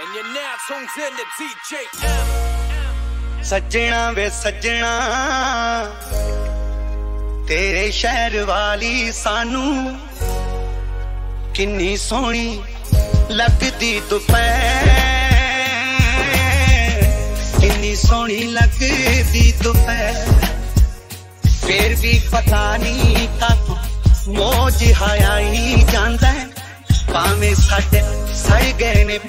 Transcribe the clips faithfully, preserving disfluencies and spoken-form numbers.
And you're now tuned in to D J M. सजना वे सजना तेरे शहर वाली सानू किन्नी सोहनी लगदी दोपहर, किन्नी सोहनी लगदी दोपहर। फिर भी पता नहीं कब मौज हाई जांदा है, भावें साडे सड़ गए ने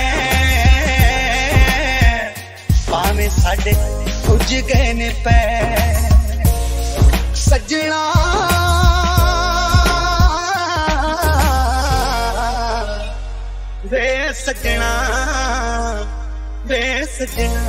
पैर, भावें साडे कुछ गए ने पैर। सजना वे सजना वे सजना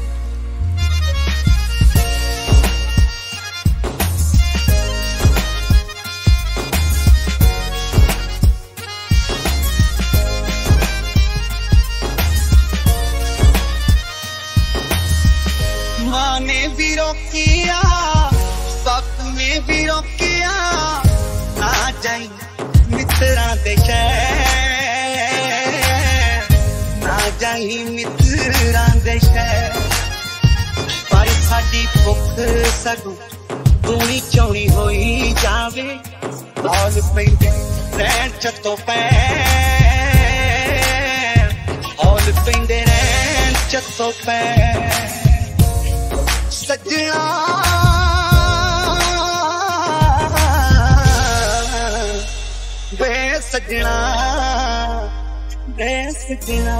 माँ ने भी रोकिया, बाप ने भी रोकिया, ना जाई मित्रा दे शहर, ना जाई मित्रा दे शहर। पर साडी भुख सगों दूनी चौनी होई जावे, हौल पैंदे रहन चत्तो पैर, हौल पैंदे रहन चत्तो पैर। सजना वे सजना वे सजना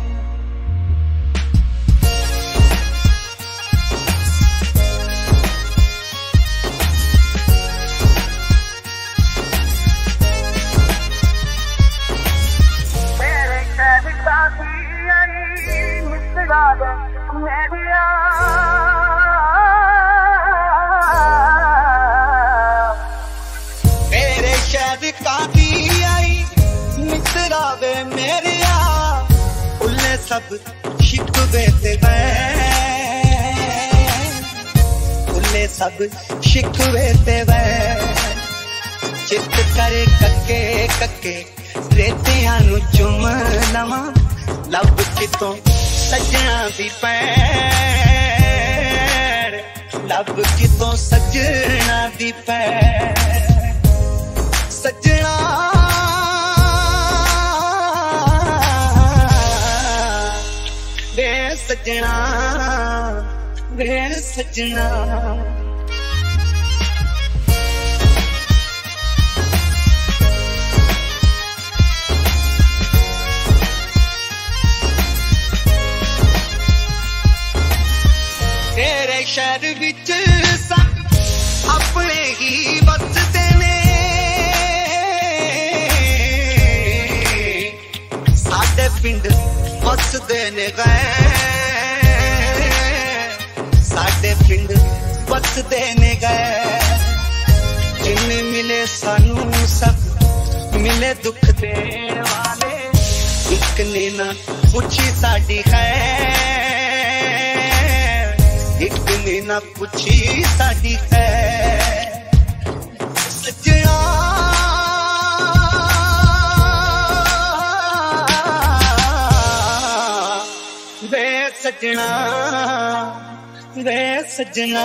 मेरे शहर साथी आई मित्रा दे मेरिया, मेरे शहर कादी आई मित्रा वे मेरिया, उल्ले सब शिकवे ते वैर, उल्ले सब शिकवे ते वैर। चित करे कक्के कक्के रेतियां नू चुम लवां, लब कितों सजना दी पैर, लब कितों सजना दी पैर। सजना वे सजना वे सजना तेरे शहर विच सब अपने ही बसदे ने, साडे पिंड बसदे ने गए, साडे पिंड बसदे ने गए। जिन मिले सानू सब मिले दुख देण वाले, एक ने ना पूछी साडी खैर, एक ने ना पूछी साडी खैर। सजना वे सजना वे सजना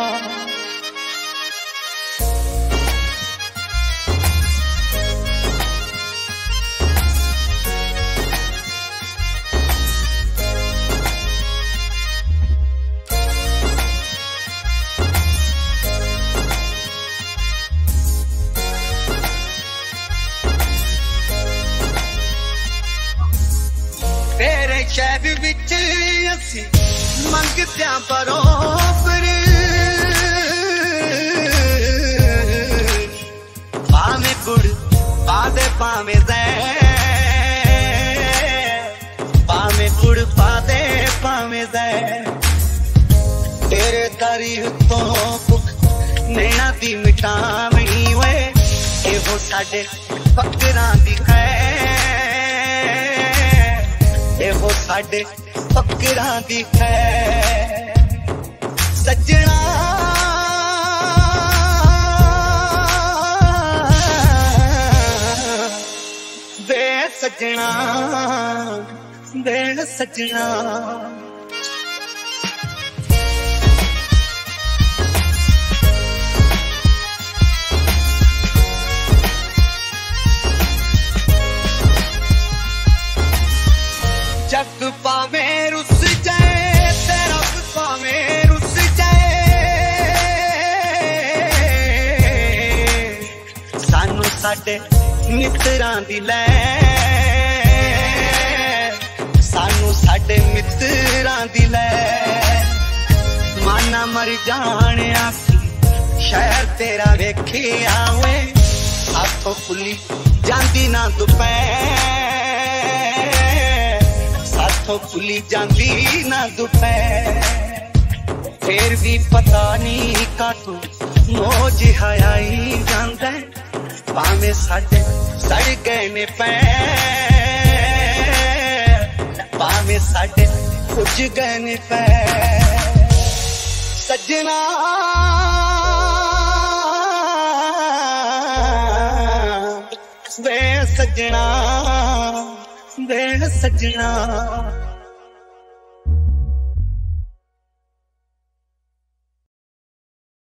तेरे शहर विच असी मंगद्या बरोबर, भावें गुड़ पादे भावें ज़हर, भावें गुड़ पादे भावें ज़हर। तेरे तारीफ तो भुख नैना दी मिटावनी वे, एहो साडे फकरां दी खैर, एहो साडे फकरां दी खैर। सजना वे सजना वे सजना जग पावे रुस जाए ते रब पावे रुस जाए सानू साडे मित्रां दी लै सानू साडे मित्रां दी लै माना मर जाने आसी शहर तेरा वेखे आवे हाथों खुली जांदी ना दोपहर हाथों खुली जांदी ना दोपहर फिर भी पता नहीं काटू मौज हयाई जांदा भावे साडे सड़ गए ने पैर भावे साडे कुछ गए ने पैर सजना वे सजना वे सजना